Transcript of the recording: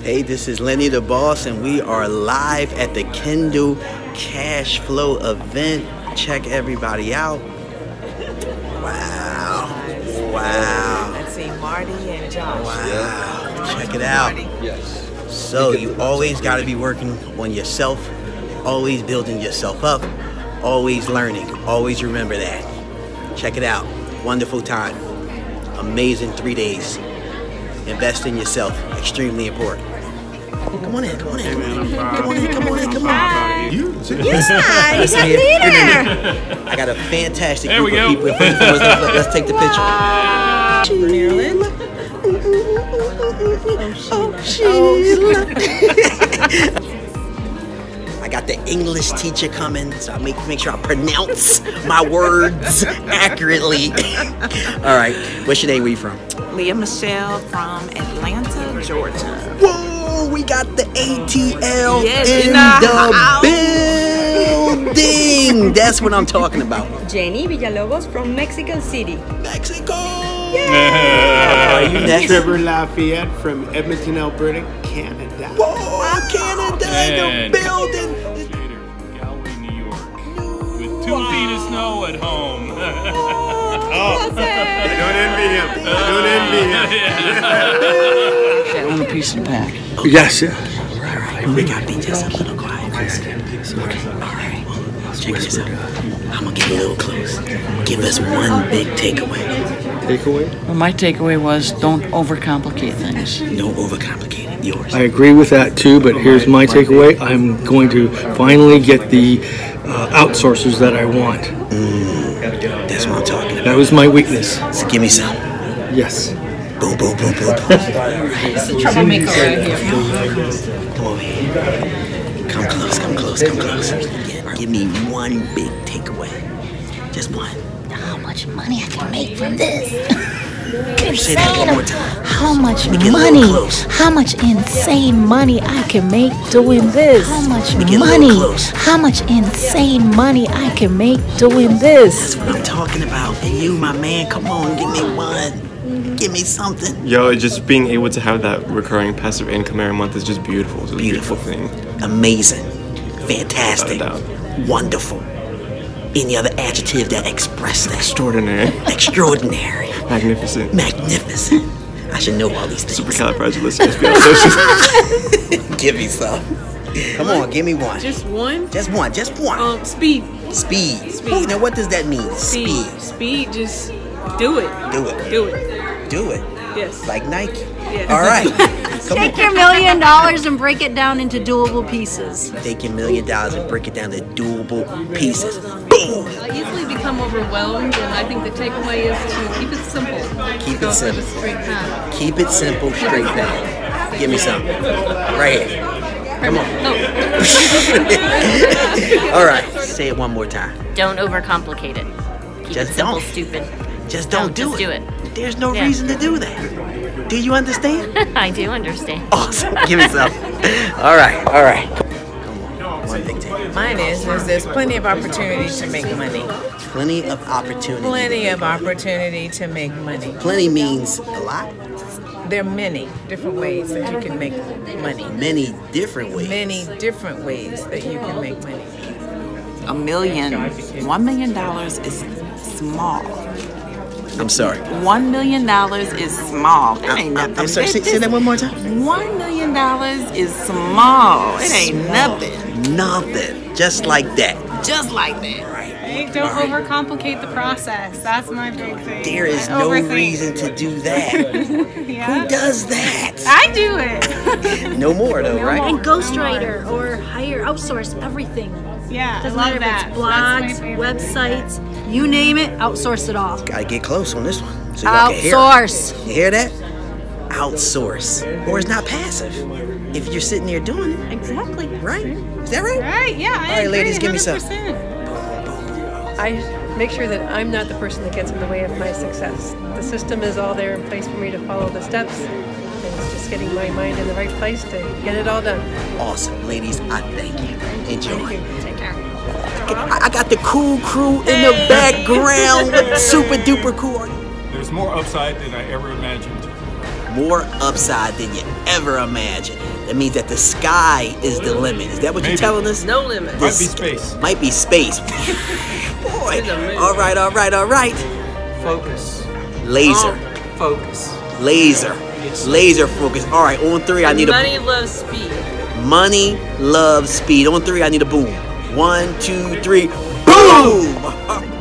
Hey, this is Lenny the Boss, and we are live at the Kindle Cash Flow event. Check everybody out. Wow. Wow. Let's see, Marty and Josh. Wow. Check it out. Yes. So you always got to be working on yourself, always building yourself up, always learning. Always remember that. Check it out. Wonderful time. Amazing 3 days. Invest in yourself. Extremely important. Come on in, come on in, come on in, come on in, come on in, come on. You too. Yeah, he's a leader. I got a fantastic group of people in front of us. Let's take the picture. Marilyn. Oh, Sheila. I got the English teacher coming, so I make sure I pronounce my words accurately. All right, what's your name? Where you from? Leah Michelle from Atlanta, Georgia. Whoa, we got the ATL Yes, in the building. That's what I'm talking about. Jenny Villalobos from Mexico City. Mexico. Yeah. You next? Trevor Lafayette from Edmonton, Alberta, Canada. Whoa, Canada in the building. Galway, New York. With 2 feet of snow at home. Don't envy him. Don't envy him. I want a piece of the pack. Yes, yeah. Right. We gotta be just a little quiet. Okay. All right. Check this out. I'm gonna get a little close. Give us one big takeaway. Takeaway? Well, my takeaway was don't overcomplicate things. Don't overcomplicate it. Yours. I agree with that too, but here's my takeaway. I'm going to finally get the outsourcers that I want. That's what I'm talking about. That was my weakness. So give me some. Yes. Boom, boom, boom, boom, boom. It's a troublemaker right here. Come over here. Come close, come close, come close. Give me one big takeaway. Just one. How much money I can make from this? Say that one more time. How much Let me get a money? little close. How much insane money I can make doing this? How much Let me get a money? little close. How much insane money I can make doing this? That's what I'm talking about. And you, my man, come on, give me one. Give me something. Yo, just being able to have that recurring passive income every month is just beautiful. It's a beautiful thing. Amazing. Fantastic. Without a doubt. Wonderful. Any other adjective that express that? Extraordinary. Extraordinary. Magnificent. Magnificent. I should know all these things. Supercalifragilisticexpialidocious. Give me some. Come on, give me one. Just one? Just one, just one. Speed. Speed. Speed. Now what does that mean? Speed. Speed, just do it. Do it. Do it. Do it. Yes. Like Nike. Yes. All right. Take your $1 million and break it down into doable pieces. Take your $1 million and break it down to doable pieces. Boom. I easily become overwhelmed, and I think the takeaway is to keep it simple. Keep Go it for simple. the straight path. Keep it simple, straight path. Give me some. Right here. Come on. All right. Say it one more time. Don't overcomplicate it. Keep Just it simple, don't. stupid. Just don't do just it. do it. There's no reason to do that. Do you understand? I do understand. Awesome. Give me some. All right. All right. Come on. One big take. Mine is there's plenty of opportunity to make money. Plenty of opportunity. Plenty of opportunity to make money. Plenty means a lot. There are many different ways that you can make money. Many different ways. Many different ways that you can make money. $1 million is small. I'm sorry. $1 million is small. It ain't nothing. I'm sorry. Say that one more time. $1 million is small. It ain't nothing. Nothing. Just like that. Just like that. Right. Don't overcomplicate the process. That's my big thing. There is no reason to do that. Yeah. Who does that? I do it. No more though, right? And ghostwriter or hire, outsource everything. Yeah, Doesn't I love matter if that. it's blogs, websites, you name it, outsource it all. Gotta get close on this one. So y'all can hear it. Outsource. You hear that? Outsource. Or it's not passive. If you're sitting there doing it. Exactly. Right? Is that right? Right, yeah. All right, ladies, give me some. I make sure that I'm not the person that gets in the way of my success. The system is all there in place for me to follow the steps, and it's just getting my mind in the right place to get it all done. Awesome. Ladies, I thank you. Enjoy. Thank you. Take care. I got the cool crew in the background. Super duper cool. There's more upside than I ever imagined. more upside than you ever imagined. That means that the sky is the limit. Is that what you're telling us? No limit. Might be space. Might be space. Boy. All right, all right, all right. Focus. Laser. Focus. Laser. Laser focus. All right, on 3, I need a... Money loves speed. Money loves speed. On 3, I need a boom. 1, 2, 3. Boom!